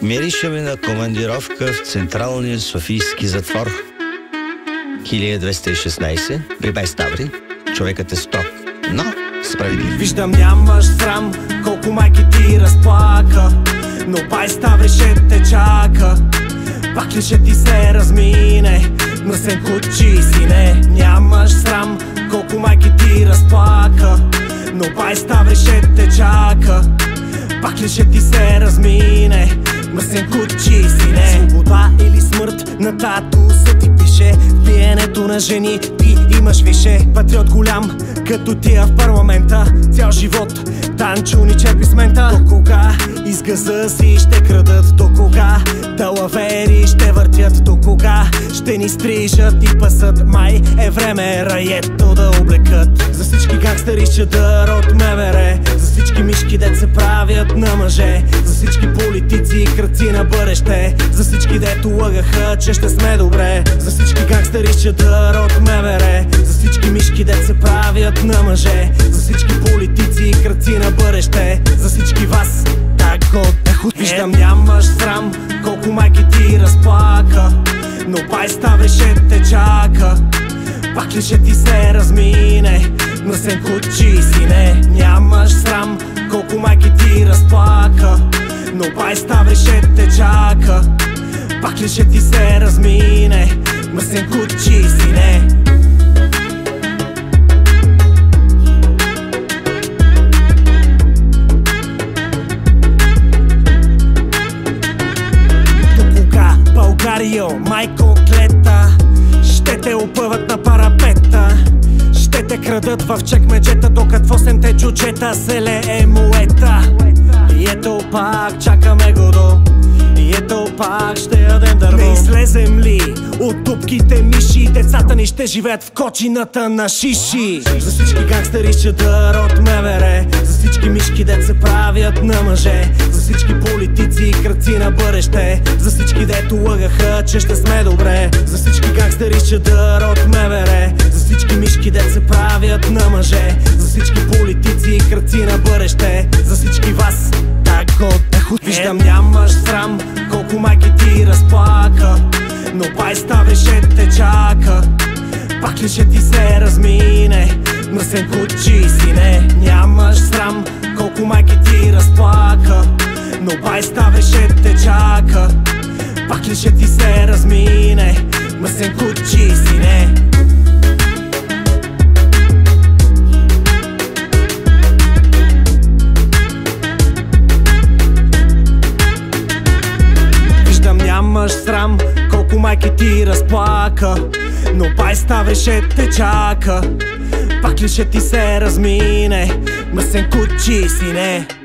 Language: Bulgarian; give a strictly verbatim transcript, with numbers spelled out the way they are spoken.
Миришаме на командировка в Централния софийски затвор. хиляда двеста и шестнайсет, при Бай Ставри. Човекът е строг, но справедлив. Виждам, нямаш срам, колко майки ти разплака, но Бай Ставри ще те чака. Пак ли ще ти се размине мръсен кучи сине? Нямаш срам, колко майки ти разплака, но Бай Ставри ще те чака. Пак ли ще ти се размине мръсен кучи сине? Свобода или смърт, на татуса ти пише. В пиенето на жени ти имаш више. Патриот голям, като тия в парламента. Цял живот танчо ни черпи с мента. До кога изгъза си ще крадат? До кога далавери ще въртят? До кога ще ни стрижат и пасат? Май е време раето да облекат. За всички гангстери чадър от МВР, за всички мишки дет се правят на мъже, за всички политици и кръци на бъдеще, за всички дето лъгаха, че ще сме добре, за всички гангстери чадър от МВР, за всички мишки дет се правят на мъже, за всички политици и кръци на бъдеще, за всички вас так го дехот. Виждам, нямаш срам, колко майки ти разплака, но Бай Ставри ще те чака. Пак ли ще ти се размине мръсен кучи сине? Нямаш срам, колко майки ти разплака, но Бай Ставри ще те чака. Пак ли ще ти се размине мръсен кучи сине? До кога, Българио, майко клета, ще те опъват на парапета, ще те крадат в чекмеджета, докато в осемте джуджета се лее моета. И ето пак чакаме Годо, и ето пак ще ядем дърво. Не излезем ли от дупките миши, децата ни ще живеят в кочината на шиши. За всички гангстери чадър от МВР, за всички мишки дет се правят на мъже, за всички политици и кръци на бъдеще, за всички дето лъгаха, че ще сме добре, за всички гангстери чадър от МВР, за всички мишки дет се правят на мъже, за всички политици и кръци на бъдеще, за всички вас так го дехот. Виждам, нямаш срам, колко майки ти разплака, но Бай Ставри ще те чака. Пак ли ще ти се размине мръсен кучи сине? Нямаш срам, колко майки ти разплака, но Бай Ставри ще те чака. Пак ли ще ти се размине мръсен кучи сине? Нямаш срам, колко майки ти разплака, но Бай Ставри ще те чака. Пак ли ще ти се размине мръсен кучи сине?